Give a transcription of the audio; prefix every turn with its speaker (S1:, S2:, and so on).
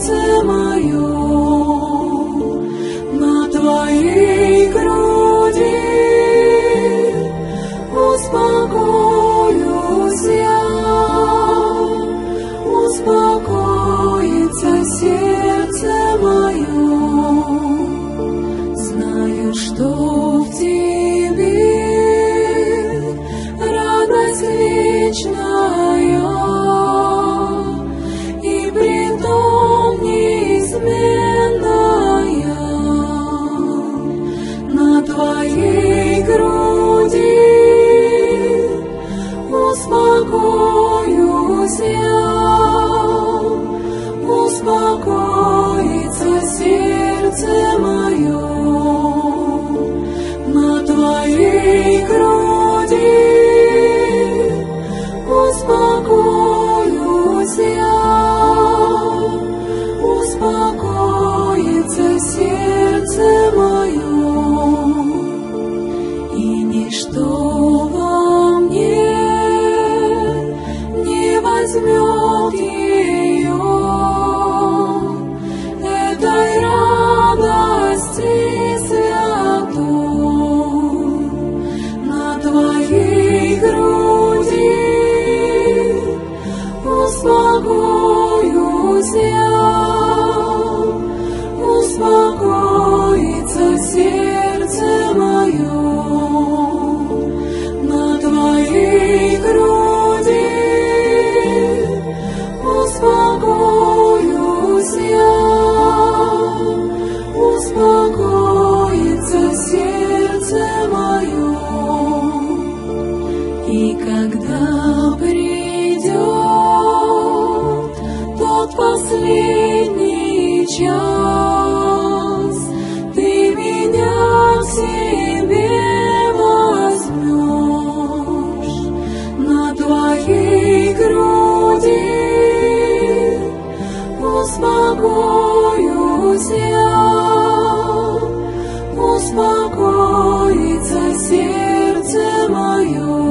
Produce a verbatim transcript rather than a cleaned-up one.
S1: сердце мое, на Твоей груди успокоюсь я, успокоится сердце мое. Знаю, что в Тебе радость вечная, и притом неизменная. На Твоей груди успокоюсь я, успокоится сердце мое. На Твоей груди успокоюсь я, успокоится сердце мое. И ничто во мне не возьмет ее, этой радости святой. На Твоей груди успокоюсь я, успокоится сердце мое. На Твоей груди успокоюсь я, успокоится сердце мое. И когда придет тот последний час, Ты меня к себе возьмешь. На Твоей груди успокоюсь я, успокоится сердце мое.